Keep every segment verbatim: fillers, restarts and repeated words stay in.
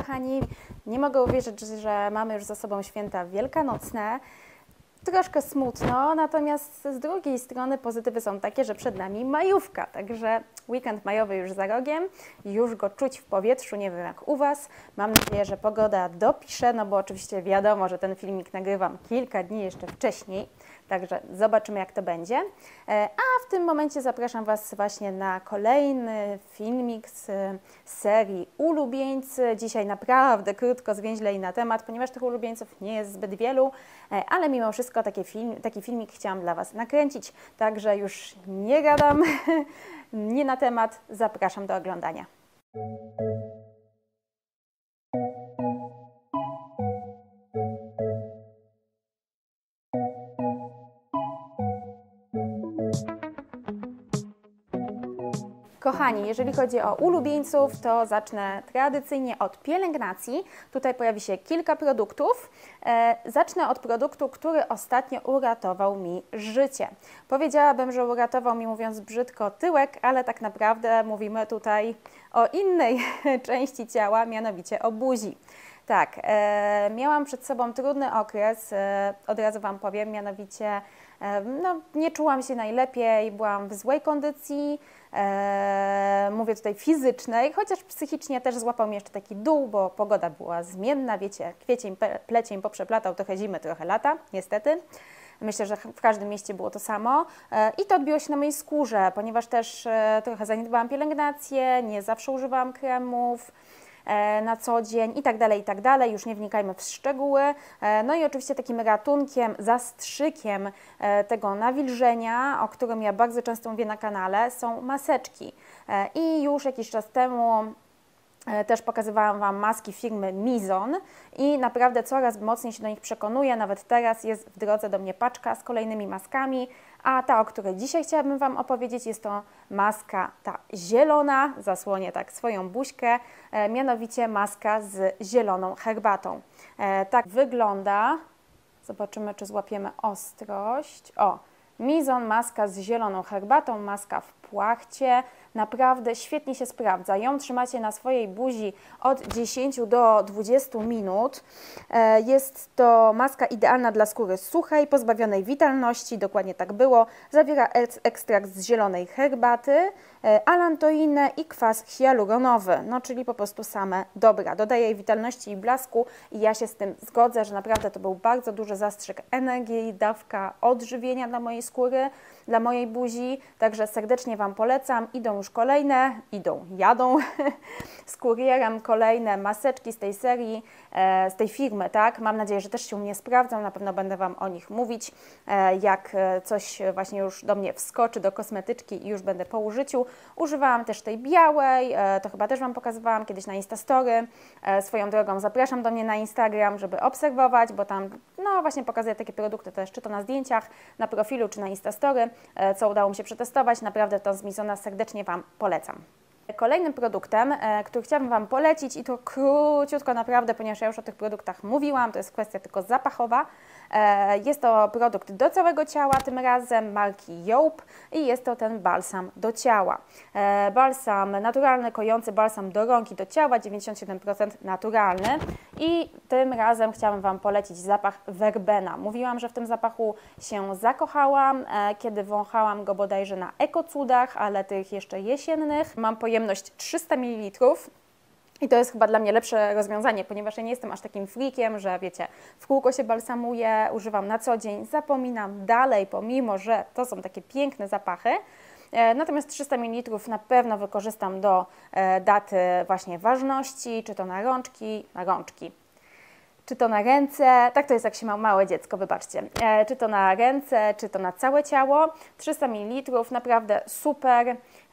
kochani, nie mogę uwierzyć, że mamy już za sobą święta wielkanocne. Troszkę smutno, natomiast z drugiej strony pozytywy są takie, że przed nami majówka, także weekend majowy już za rogiem, już go czuć w powietrzu, nie wiem jak u Was. Mam nadzieję, że pogoda dopisze, no bo oczywiście wiadomo, że ten filmik nagrywam kilka dni jeszcze wcześniej, także zobaczymy jak to będzie. A w tym momencie zapraszam Was właśnie na kolejny filmik z serii Ulubieńcy. Dzisiaj naprawdę krótko, zwięźlej na temat, ponieważ tych ulubieńców nie jest zbyt wielu, ale mimo wszystko taki, film, taki filmik chciałam dla Was nakręcić, także już nie gadam, nie na temat, zapraszam do oglądania. Kochani, jeżeli chodzi o ulubieńców, to zacznę tradycyjnie od pielęgnacji. Tutaj pojawi się kilka produktów. E, zacznę od produktu, który ostatnio uratował mi życie. Powiedziałabym, że uratował mi, mówiąc brzydko, tyłek, ale tak naprawdę mówimy tutaj o innej części ciała, mianowicie o buzi. Tak, e, miałam przed sobą trudny okres, e, od razu Wam powiem, mianowicie e, no, nie czułam się najlepiej, byłam w złej kondycji, e, mówię tutaj fizycznej, chociaż psychicznie też złapał mnie jeszcze taki dół, bo pogoda była zmienna, wiecie, kwiecień, plecień poprzeplatał, trochę zimy, trochę lata, niestety. Myślę, że w każdym mieście było to samo i to odbiło się na mojej skórze, ponieważ też trochę zaniedbałam pielęgnację, nie zawsze używałam kremów na co dzień i tak dalej, i tak dalej. Już nie wnikajmy w szczegóły. No i oczywiście takim ratunkiem, zastrzykiem tego nawilżenia, o którym ja bardzo często mówię na kanale, są maseczki. I już jakiś czas temu też pokazywałam Wam maski firmy Mizon i naprawdę coraz mocniej się do nich przekonuję. Nawet teraz jest w drodze do mnie paczka z kolejnymi maskami, a ta, o której dzisiaj chciałabym Wam opowiedzieć, jest to maska ta zielona, zasłonię tak swoją buźkę, e, mianowicie maska z zieloną herbatą. E, tak wygląda, zobaczymy czy złapiemy ostrość. O, Mizon, maska z zieloną herbatą, maska w płachcie. Naprawdę świetnie się sprawdza. Ją trzymacie na swojej buzi od dziesięciu do dwudziestu minut. Jest to maska idealna dla skóry suchej, pozbawionej witalności, dokładnie tak było. Zawiera ekstrakt z zielonej herbaty, alantoinę i kwas hialuronowy, no czyli po prostu same dobra. Dodaje jej witalności i blasku i ja się z tym zgodzę, że naprawdę to był bardzo duży zastrzyk energii, dawka odżywienia dla mojej skóry, dla mojej buzi, także serdecznie Wam polecam. Idą już kolejne, idą, jadą z kurierem kolejne maseczki z tej serii, z tej firmy, tak? Mam nadzieję, że też się u mnie sprawdzą, na pewno będę Wam o nich mówić, jak coś właśnie już do mnie wskoczy, do kosmetyczki i już będę po użyciu. Używałam też tej białej, to chyba też Wam pokazywałam kiedyś na Instastory. Swoją drogą zapraszam do mnie na Instagram, żeby obserwować, bo tam no właśnie pokazuję takie produkty też, czy to na zdjęciach, na profilu, czy na Instastory, co udało mi się przetestować. Naprawdę to z Mizona serdecznie Wam polecam. Kolejnym produktem, który chciałabym Wam polecić i to króciutko naprawdę, ponieważ ja już o tych produktach mówiłam, to jest kwestia tylko zapachowa. Jest to produkt do całego ciała, tym razem marki Joop i jest to ten balsam do ciała. Balsam naturalny, kojący balsam do rąk i do ciała, dziewięćdziesiąt siedem procent naturalny i tym razem chciałam Wam polecić zapach werbena. Mówiłam, że w tym zapachu się zakochałam, kiedy wąchałam go bodajże na ekocudach, ale tych jeszcze jesiennych. Mam pojemność trzysta mililitrów. I to jest chyba dla mnie lepsze rozwiązanie, ponieważ ja nie jestem aż takim freakiem, że wiecie, w kółko się balsamuję, używam na co dzień, zapominam dalej, pomimo że to są takie piękne zapachy. Natomiast trzysta mililitrów na pewno wykorzystam do daty właśnie ważności, czy to na rączki, na rączki. Czy to na ręce, tak to jest jak się ma małe dziecko, wybaczcie, e, czy to na ręce, czy to na całe ciało, trzysta mililitrów, naprawdę super,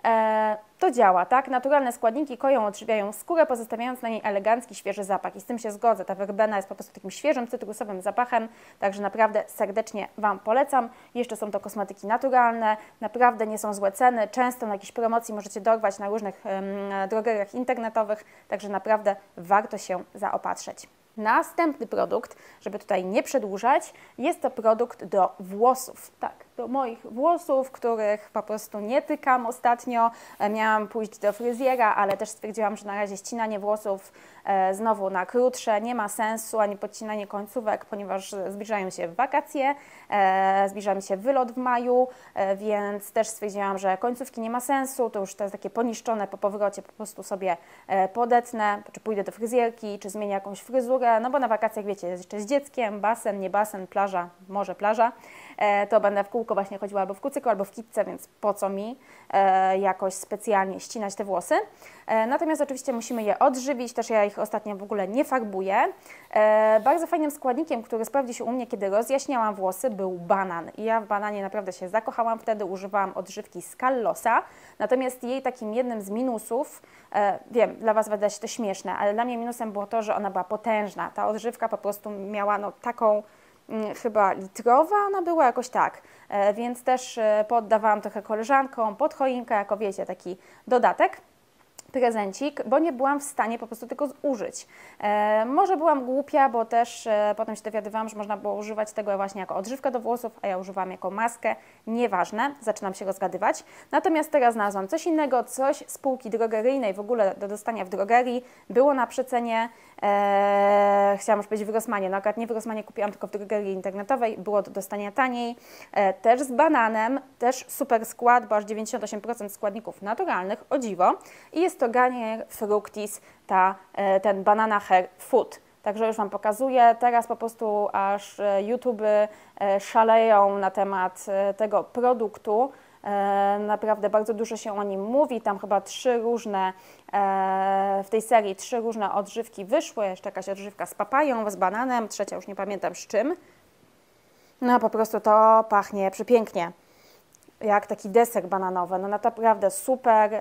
e, to działa, tak? Naturalne składniki koją, odżywiają skórę, pozostawiając na niej elegancki, świeży zapach i z tym się zgodzę, ta werbena jest po prostu takim świeżym, cytrusowym zapachem, także naprawdę serdecznie Wam polecam. Jeszcze są to kosmetyki naturalne, naprawdę nie są złe ceny, często na jakiejś promocji możecie dorwać na różnych um, drogeriach internetowych, także naprawdę warto się zaopatrzyć. Następny produkt, żeby tutaj nie przedłużać, jest to produkt do włosów. Tak, do moich włosów, których po prostu nie tykam ostatnio. Miałam pójść do fryzjera, ale też stwierdziłam, że na razie ścinanie włosów e, znowu na krótsze nie ma sensu, ani podcinanie końcówek, ponieważ zbliżają się wakacje, e, zbliża mi się wylot w maju, e, więc też stwierdziłam, że końcówki nie ma sensu, to już to jest takie poniszczone po powrocie, po prostu sobie e, podetnę, czy pójdę do fryzjerki, czy zmienię jakąś fryzurę, no bo na wakacjach, wiecie, jeszcze z dzieckiem, basen, nie basen, plaża, może plaża, e, to będę w kółko właśnie chodziła albo w kucyku, albo w kitce, więc po co mi e, jakoś specjalnie ścinać te włosy. E, natomiast oczywiście musimy je odżywić, też ja ich ostatnio w ogóle nie farbuję. E, bardzo fajnym składnikiem, który sprawdzi się u mnie, kiedy rozjaśniałam włosy, był banan. I ja w bananie naprawdę się zakochałam, wtedy używałam odżywki z Kallosa, natomiast jej takim jednym z minusów, e, wiem, dla Was wyda się to śmieszne, ale dla mnie minusem było to, że ona była potężna. Ta odżywka po prostu miała no, taką chyba litrowa ona była, jakoś tak, e, więc też e, poddawałam trochę koleżankom pod choinkę, jako wiecie, taki dodatek, prezencik, bo nie byłam w stanie po prostu tego zużyć. E, może byłam głupia, bo też e, potem się dowiadywałam, że można było używać tego właśnie jako odżywkę do włosów, a ja używałam jako maskę. Nieważne, zaczynam się rozgadywać. Natomiast teraz znalazłam coś innego, coś z półki drogeryjnej, w ogóle do dostania w drogerii, było na przecenie, e, chciałam już powiedzieć w Rossmanie, no akurat nie w Rossmanie, kupiłam tylko w drogerii internetowej, było do dostania taniej, e, też z bananem, też super skład, bo aż dziewięćdziesiąt osiem procent składników naturalnych, o dziwo, i jest to Garnier Fructis, ta, ten Banana Hair Food. Także już Wam pokazuję. Teraz po prostu aż YouTube szaleją na temat tego produktu. Naprawdę bardzo dużo się o nim mówi. Tam chyba trzy różne, w tej serii trzy różne odżywki wyszły. Jeszcze jakaś odżywka z papają, z bananem, trzecia już nie pamiętam z czym. No po prostu to pachnie przepięknie. Jak taki deser bananowy. No naprawdę super.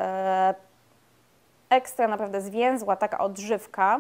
Ekstra, naprawdę zwięzła taka odżywka.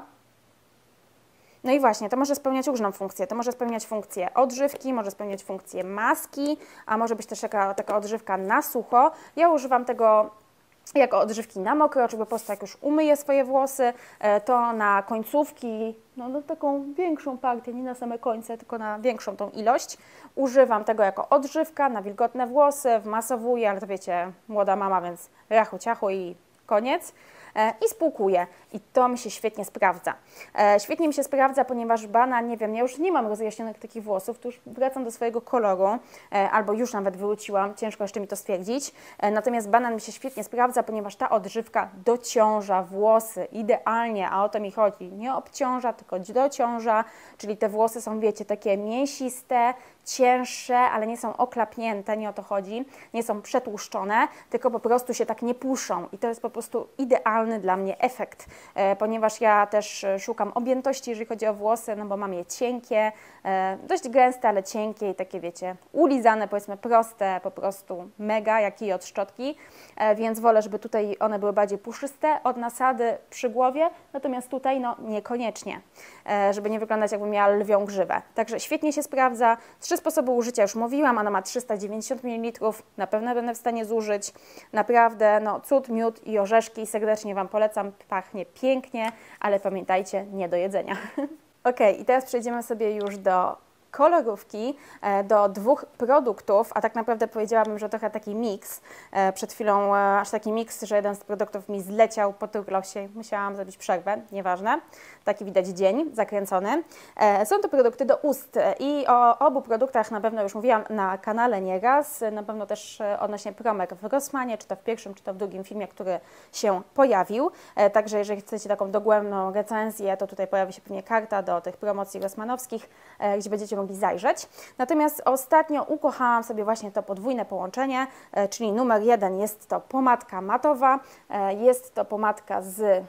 No i właśnie, to może spełniać różną funkcję. To może spełniać funkcję odżywki, może spełniać funkcję maski, a może być też taka, taka odżywka na sucho. Ja używam tego jako odżywki na mokro, czy po prostu jak już umyję swoje włosy, to na końcówki, no, no taką większą partię, nie na same końce, tylko na większą tą ilość. Używam tego jako odżywka na wilgotne włosy, wmasowuję, ale to wiecie, młoda mama, więc rachu ciachu i koniec. I spłukuję. I to mi się świetnie sprawdza. E, świetnie mi się sprawdza, ponieważ banan, nie wiem, ja już nie mam rozjaśnionych takich włosów, to już wracam do swojego koloru, e, albo już nawet wróciłam, ciężko jeszcze mi to stwierdzić. E, natomiast banan mi się świetnie sprawdza, ponieważ ta odżywka dociąża włosy idealnie, a o to mi chodzi. Nie obciąża, tylko dociąża, czyli te włosy są, wiecie, takie mięsiste, cięższe, ale nie są oklapnięte, nie o to chodzi, nie są przetłuszczone, tylko po prostu się tak nie puszczą i to jest po prostu idealny dla mnie efekt, e, ponieważ ja też szukam objętości, jeżeli chodzi o włosy, no bo mam je cienkie, e, dość gęste, ale cienkie i takie, wiecie, ulizane, powiedzmy proste, po prostu mega, jak i od szczotki, e, więc wolę, żeby tutaj one były bardziej puszyste od nasady przy głowie, natomiast tutaj no niekoniecznie, e, żeby nie wyglądać jakbym miała lwią grzywę. Także świetnie się sprawdza. Trzy sposoby użycia już mówiłam, ona ma trzysta dziewięćdziesiąt mililitrów, na pewno będę w stanie zużyć. Naprawdę, no cud, miód i orzeszki, serdecznie Wam polecam, pachnie pięknie, ale pamiętajcie, nie do jedzenia. Ok, i teraz przejdziemy sobie już do kolorówki, do dwóch produktów, a tak naprawdę powiedziałabym, że trochę taki miks. Przed chwilą aż taki miks, że jeden z produktów mi zleciał, poturlał się, musiałam zrobić przerwę, nieważne. Taki widać dzień zakręcony. Są to produkty do ust i o obu produktach na pewno już mówiłam na kanale nieraz, na pewno też odnośnie promek w Rossmanie, czy to w pierwszym, czy to w drugim filmie, który się pojawił. Także jeżeli chcecie taką dogłębną recenzję, to tutaj pojawi się pewnie karta do tych promocji rossmanowskich, gdzie będziecie mogli zajrzeć. Natomiast ostatnio ukochałam sobie właśnie to podwójne połączenie, czyli numer jeden jest to pomadka matowa, jest to pomadka z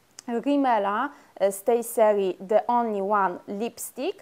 Rimmela z tej serii The Only One Lipstick,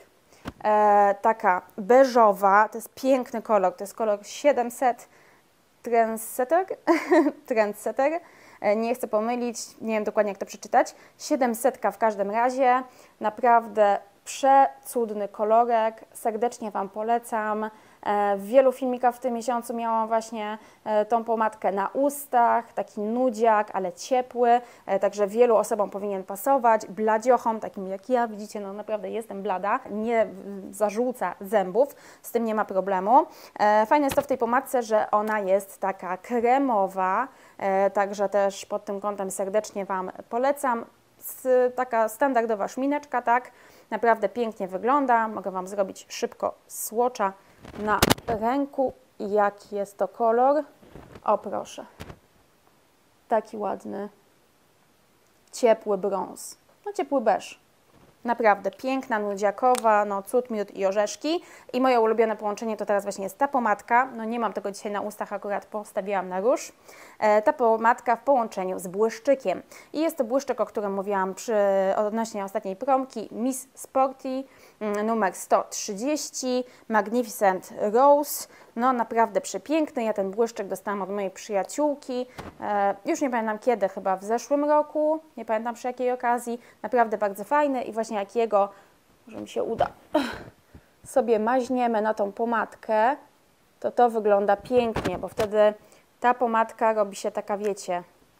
taka beżowa, to jest piękny kolor, to jest kolor siedemset Trendsetter, Trendsetter. Nie chcę pomylić, nie wiem dokładnie jak to przeczytać, siedemset w każdym razie, naprawdę przecudny kolorek, serdecznie Wam polecam. W wielu filmikach w tym miesiącu miałam właśnie tą pomadkę na ustach, taki nudziak, ale ciepły, także wielu osobom powinien pasować, bladziochom, takim jak ja, widzicie, no naprawdę jestem blada, nie zarzuca zębów, z tym nie ma problemu. Fajne jest to w tej pomadce, że ona jest taka kremowa, także też pod tym kątem serdecznie Wam polecam. Taka standardowa szmineczka, tak, naprawdę pięknie wygląda. Mogę Wam zrobić szybko swatcha na ręku. Jaki jest to kolor? O proszę, taki ładny, ciepły brąz, no ciepły beż. Naprawdę piękna, nudziakowa, no cud, miód i orzeszki. I moje ulubione połączenie to teraz właśnie jest ta pomadka. No nie mam tego dzisiaj na ustach, akurat postawiłam na róż. E, ta pomadka w połączeniu z błyszczykiem. I jest to błyszczyk, o którym mówiłam przy odnośnie ostatniej promki. Miss Sporty numer sto trzydzieści, Magnificent Rose. No naprawdę przepiękny. Ja ten błyszczyk dostałam od mojej przyjaciółki. E, już nie pamiętam kiedy, chyba w zeszłym roku. Nie pamiętam przy jakiej okazji. Naprawdę bardzo fajny i właśnie jakiego, może mi się uda, sobie maźniemy na tą pomadkę, to to wygląda pięknie, bo wtedy ta pomadka robi się taka, wiecie,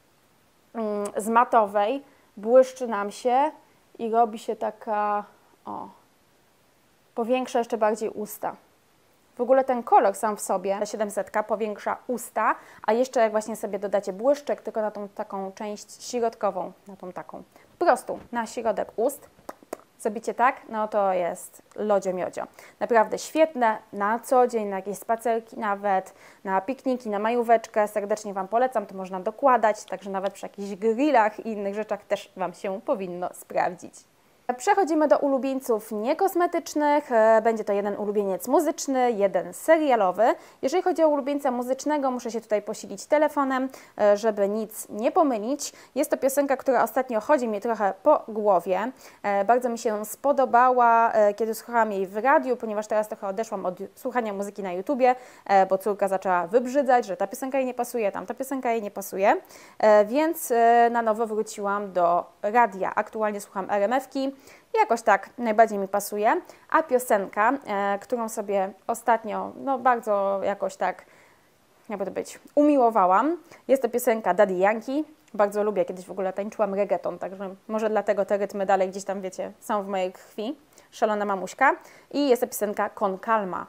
z matowej, błyszczy nam się i robi się taka, o, powiększa jeszcze bardziej usta. W ogóle ten kolor sam w sobie, siedemset powiększa usta, a jeszcze jak właśnie sobie dodacie błyszczek, tylko na tą taką część środkową, na tą taką, po prostu na środek ust, zrobicie tak, no to jest lodzio-miodzio. Naprawdę świetne, na co dzień, na jakieś spacerki nawet, na pikniki, na majóweczkę, serdecznie Wam polecam, to można dokładać, także nawet przy jakichś grillach i innych rzeczach też Wam się powinno sprawdzić. Przechodzimy do ulubieńców niekosmetycznych. Będzie to jeden ulubieniec muzyczny, jeden serialowy. Jeżeli chodzi o ulubieńca muzycznego, muszę się tutaj posilić telefonem, żeby nic nie pomylić. Jest to piosenka, która ostatnio chodzi mi trochę po głowie. Bardzo mi się spodobała, kiedy słuchałam jej w radiu, ponieważ teraz trochę odeszłam od słuchania muzyki na YouTubie, bo córka zaczęła wybrzydzać, że ta piosenka jej nie pasuje, tamta piosenka jej nie pasuje, więc na nowo wróciłam do radia. Aktualnie słucham R M F-ki. Jakoś tak najbardziej mi pasuje, a piosenka, e, którą sobie ostatnio, no bardzo jakoś tak, jakby to być, umiłowałam, jest to piosenka Daddy Yankee. Bardzo lubię, kiedyś w ogóle tańczyłam reggaeton, także może dlatego te rytmy dalej gdzieś tam, wiecie, są w mojej krwi. Szalona mamuśka. I jest to piosenka Con Calma.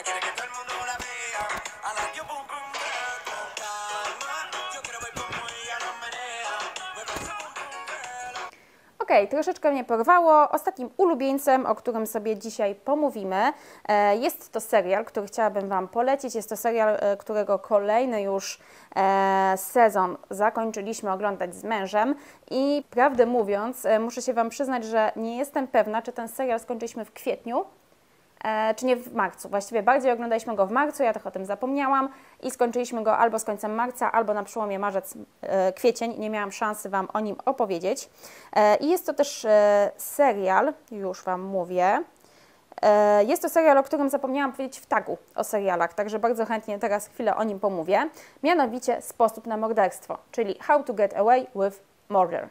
Ok, troszeczkę mnie porwało. Ostatnim ulubieńcem, o którym sobie dzisiaj pomówimy, jest to serial, który chciałabym Wam polecić. Jest to serial, którego kolejny już sezon zakończyliśmy oglądać z mężem i prawdę mówiąc, muszę się Wam przyznać, że nie jestem pewna, czy ten serial skończyliśmy w kwietniu, E, czy nie w marcu. Właściwie bardziej oglądaliśmy go w marcu, ja trochę o tym zapomniałam i skończyliśmy go albo z końcem marca, albo na przełomie marzec, e, kwiecień. Nie miałam szansy Wam o nim opowiedzieć. E, I jest to też e, serial, już Wam mówię, e, jest to serial, o którym zapomniałam powiedzieć w tagu o serialach, także bardzo chętnie teraz chwilę o nim pomówię. Mianowicie Sposób na morderstwo, czyli How to Get Away with Murder.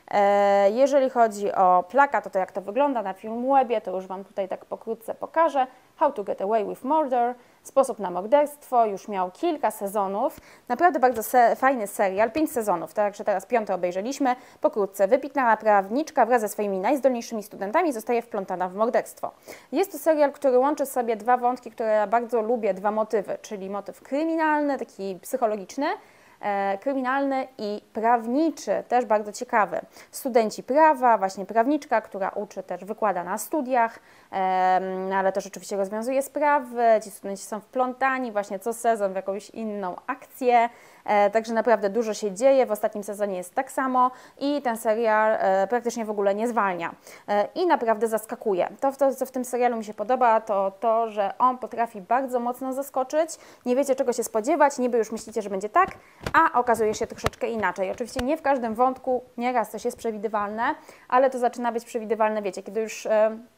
Jeżeli chodzi o plakat, to, to jak to wygląda na Filmwebie, to już Wam tutaj tak pokrótce pokażę. How to Get Away with Murder, Sposób na morderstwo, już miał kilka sezonów. Naprawdę bardzo se fajny serial, pięć sezonów, także teraz piąty obejrzeliśmy. Pokrótce, wypikniała prawniczka wraz ze swoimi najzdolniejszymi studentami zostaje wplątana w morderstwo. Jest to serial, który łączy w sobie dwa wątki, które ja bardzo lubię, dwa motywy, czyli motyw kryminalny, taki psychologiczny, E, kryminalny i prawniczy, też bardzo ciekawy. Studenci prawa, właśnie prawniczka, która uczy też, wykłada na studiach, e, ale też oczywiście rozwiązuje sprawy, ci studenci są wplątani właśnie co sezon w jakąś inną akcję, e, także naprawdę dużo się dzieje, w ostatnim sezonie jest tak samo i ten serial e, praktycznie w ogóle nie zwalnia e, i naprawdę zaskakuje. To, to, co w tym serialu mi się podoba, to to, że on potrafi bardzo mocno zaskoczyć, nie wiecie czego się spodziewać, niby już myślicie, że będzie tak, a okazuje się troszeczkę inaczej. Oczywiście nie w każdym wątku, nieraz coś jest przewidywalne, ale to zaczyna być przewidywalne, wiecie, kiedy już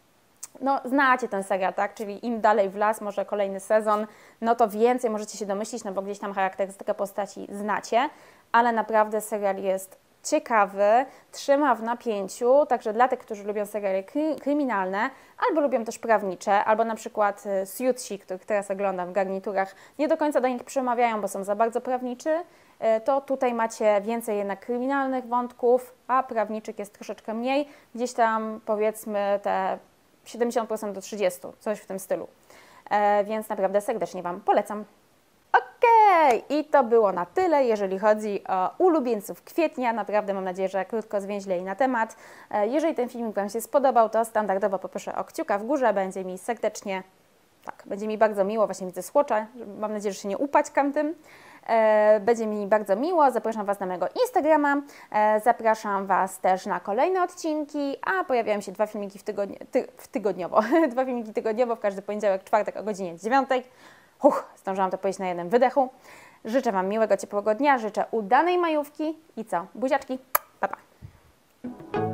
no, znacie ten serial, tak? Czyli im dalej w las, może kolejny sezon, no to więcej możecie się domyślić, no bo gdzieś tam charakterystykę postaci znacie, ale naprawdę serial jest ciekawy, trzyma w napięciu, także dla tych, którzy lubią seriale kry kryminalne, albo lubią też prawnicze, albo na przykład Suitsi, których teraz oglądam w garniturach, nie do końca do nich przemawiają, bo są za bardzo prawniczy, to tutaj macie więcej jednak kryminalnych wątków, a prawniczych jest troszeczkę mniej, gdzieś tam powiedzmy te siedemdziesiąt procent do trzydziestu procent, coś w tym stylu. E, więc naprawdę serdecznie Wam polecam. Okej, okay. I to było na tyle, jeżeli chodzi o ulubieńców kwietnia. Naprawdę mam nadzieję, że krótko, zwięźle i na temat. E, jeżeli ten filmik Wam się spodobał, to standardowo poproszę o kciuka w górze, będzie mi serdecznie, tak, będzie mi bardzo miło, właśnie widzę słocza, mam nadzieję, że się nie upaćkam tym. E, będzie mi bardzo miło, zapraszam Was na mojego Instagrama, e, zapraszam Was też na kolejne odcinki, a pojawiają się dwa filmiki w, tygodni ty w tygodniowo, dwa filmiki tygodniowo, w każdy poniedziałek, czwartek o godzinie dziewiątej. Huch, zdążyłam to powiedzieć na jednym wydechu. Życzę Wam miłego, ciepłego dnia, życzę udanej majówki i co? Buziaczki, pa pa!